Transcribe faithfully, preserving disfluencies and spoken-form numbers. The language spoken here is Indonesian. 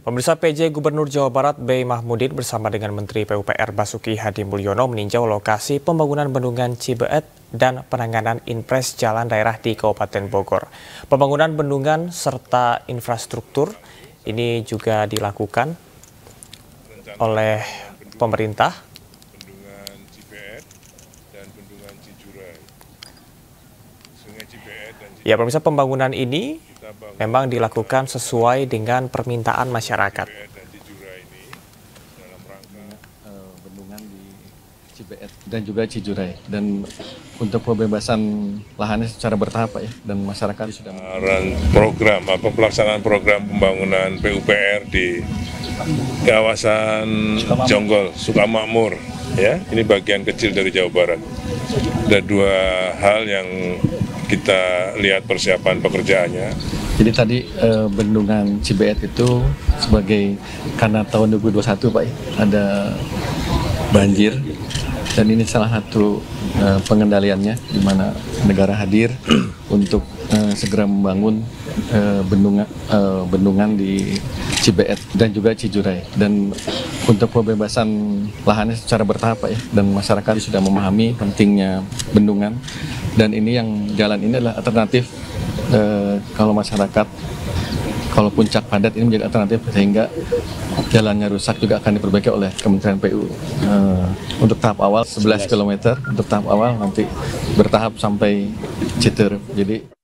Pemirsa, P J Gubernur Jawa Barat B. Mahmudin bersama dengan Menteri P U P R Basuki Hadimulyono meninjau lokasi pembangunan bendungan Cibeet dan penanganan impres jalan daerah di Kabupaten Bogor. Pembangunan bendungan serta infrastruktur ini juga dilakukan oleh pemerintah. Bendungan Cibeet dan bendungan Cijurai. Sungai Cibeet dan Cijurai. Ya, pemirsa, pembangunan ini memang dilakukan sesuai dengan permintaan masyarakat. Bendungan di Cibeet dan juga Cijurai, dan untuk pembebasan lahannya secara bertahap, Pak, ya, dan masyarakat sudah program apa pelaksanaan program pembangunan P U P R di kawasan Jonggol Sukamakmur, ya, ini bagian kecil dari Jawa Barat. Ada dua hal yang kita lihat persiapan pekerjaannya. Jadi tadi eh, bendungan Cibeet itu sebagai karena tahun dua ribu dua puluh satu, Pak, ya, ada banjir, dan ini salah satu eh, pengendaliannya di mana negara hadir untuk eh, segera membangun eh, bendungan eh, bendungan di Cibeet dan juga Cijurai, dan untuk pembebasan lahannya secara bertahap, Pak, ya, dan masyarakat sudah memahami pentingnya bendungan, dan ini yang jalan ini adalah alternatif. Eh, kalau masyarakat, kalau puncak padat ini menjadi alternatif, sehingga jalannya rusak juga akan diperbaiki oleh Kementerian P U. Eh, untuk tahap awal sebelas kilometer, untuk tahap awal nanti bertahap sampai Citer. Jadi